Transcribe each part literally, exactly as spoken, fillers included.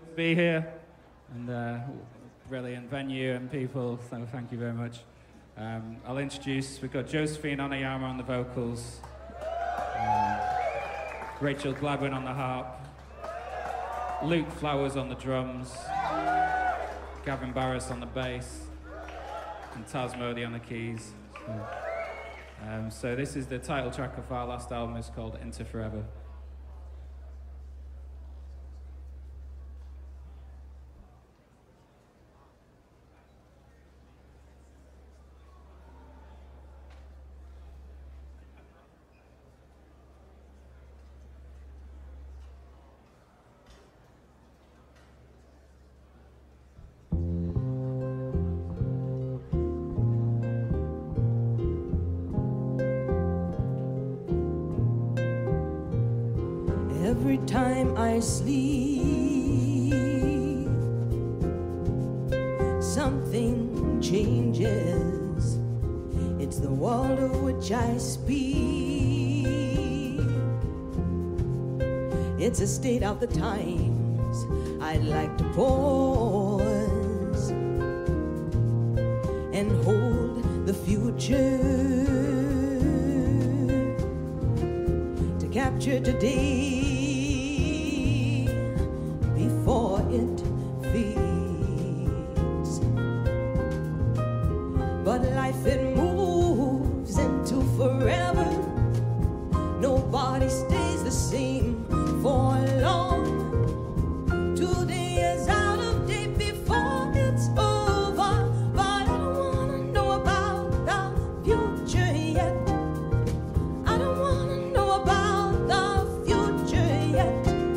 to be here, and uh, brilliant venue and people, so thank you very much. Um, I'll introduce, we've got Josephine Onayama on the vocals, um, Rachel Gladwin on the harp, Luke Flowers on the drums, Gavin Barris on the bass, and Taz Modi on the keys. So, um, so this is the title track of our last album. It's called Into Forever. Every time I sleep, something changes. It's the world of which I speak. It's a state of the times. I'd like to pause and hold the future, to capture today before it fades. But life, it moves into forever. Nobody stays the same for long. Today is out of date before it's over, but I don't wanna know about the future yet. I don't wanna know about the future yet.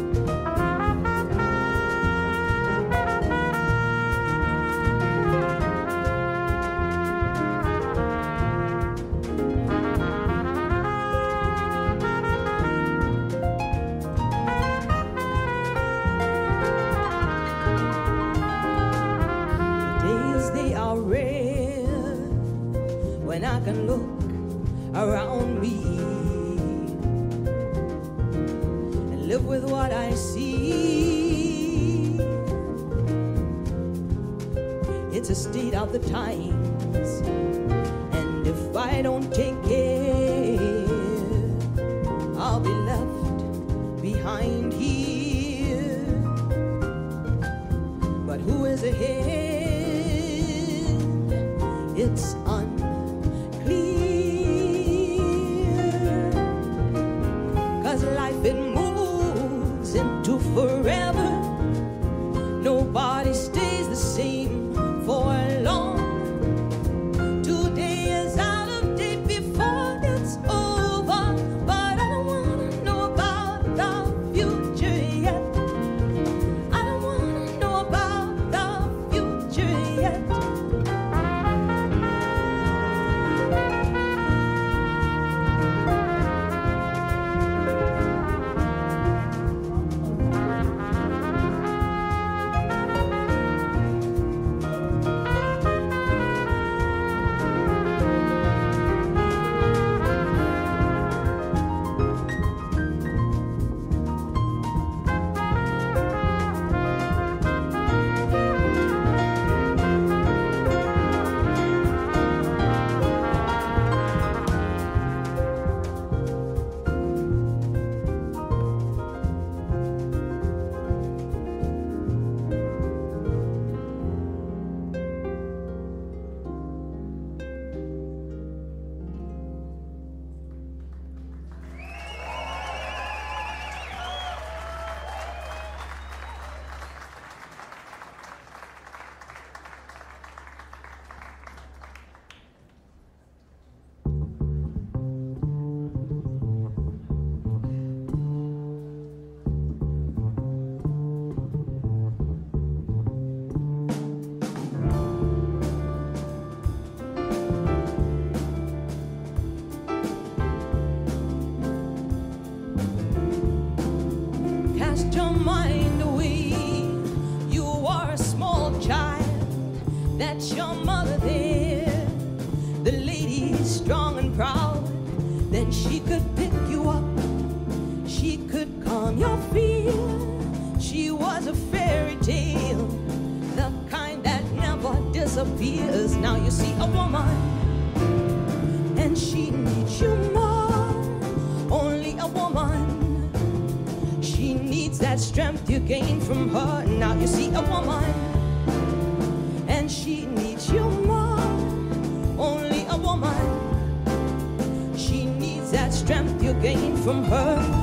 When I can look around me and live with what I see. It's a state of the times, and if I don't take care, I'll be left behind here. But who is ahead? It's unclear, 'cause life, it moves into forever. Nobody stays the same for long. Today is out of date before it's over, but I don't wanna know about the future yet. I don't wanna know about the future yet. Cast your mind away. You are a small child. That's your mother there. The lady is strong and proud. Then she could pick you up. She could calm your fear. She was a fairy tale, the kind that never disappears. Now you see a woman, and she needs you more. Only a woman, she needs that strength you gain from her. Now you see a woman, and she needs you more. Only a woman, she needs that strength you gain from her.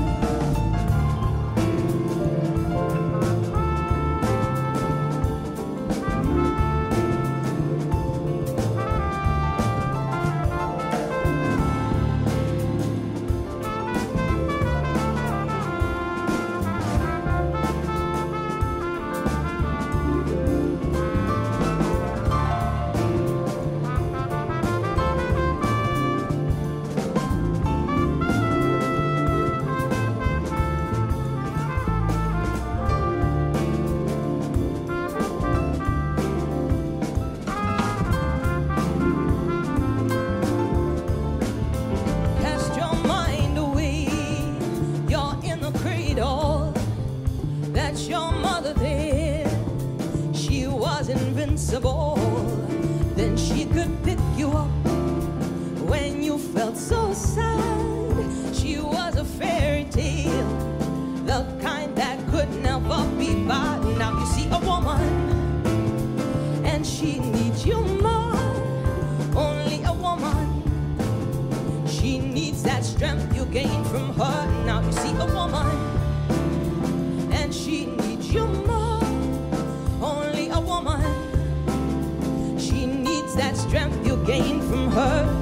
That's your mother there. She was invincible. Then she could pick you up when you felt so sad. She was a fairy tale, the kind that could never be bought. Now you see a woman, and she needs you more. Only a woman, she needs that strength you gain from her. Now you see a woman, and she needs you more. Only a woman, she needs that strength you gain from her.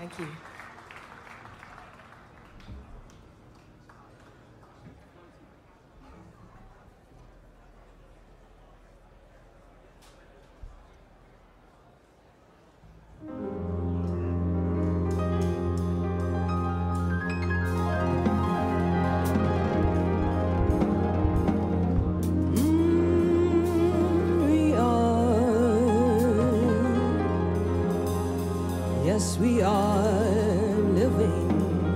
Thank you. Yes, we are living.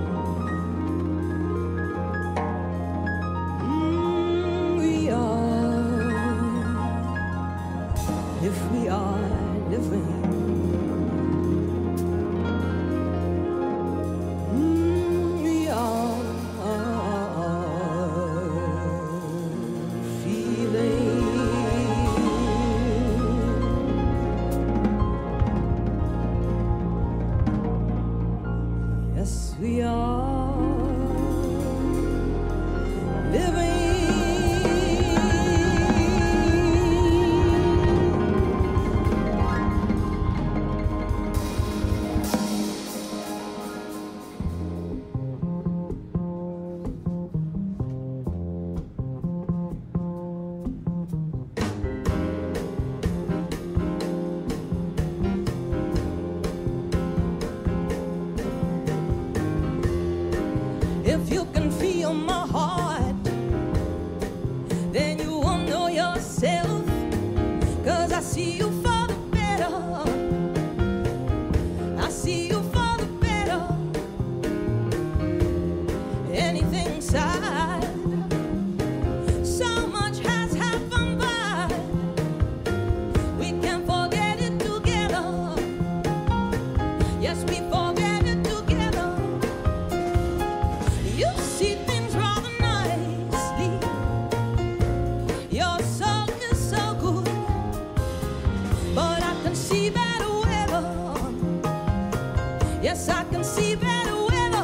Mm, we are. If we are living. Mm, we are feeling. Yes, we are living. If you can feel my heart, then you will know yourself. 'Cause I see you for the better. I see you for the better. Anything sad, so much has happened, but we can forget it together. Yes, we forget it together. You see things rather nicely. Your soul is so good, but I can see better weather. Yes, I can see better weather.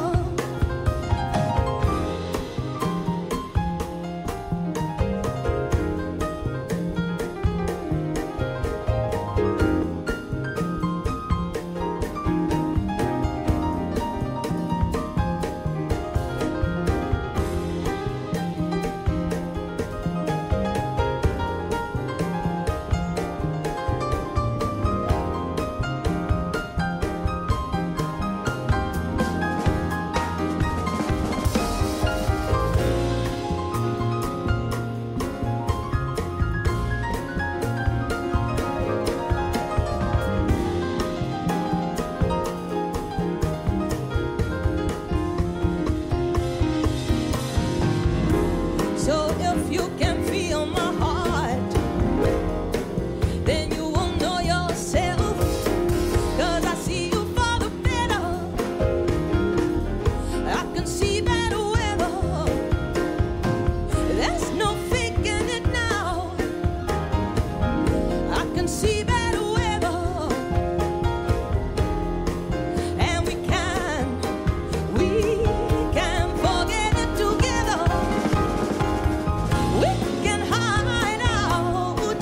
So if you can feel my heart, then you will know yourself. 'Cause I see you for the better. I can see better weather. There's no faking it now. I can see better weather. And we can, we can forget it together. We can hide out.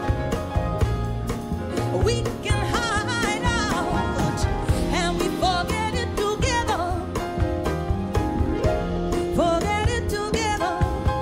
We can hide out. And we forget it together. Forget it together.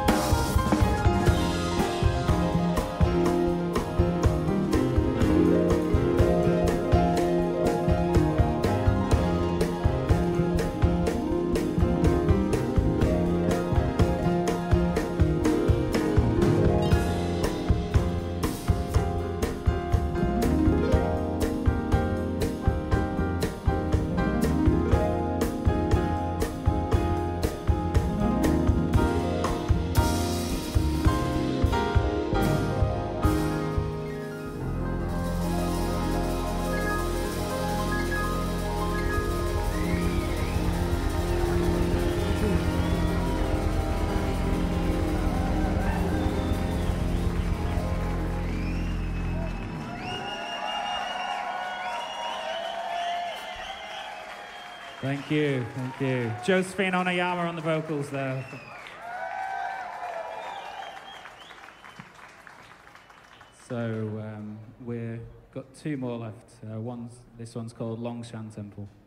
Thank you, thank you. Josephine Onayama on the vocals there. So um, we've got two more left. Uh, one's, this one's called Longshan Temple.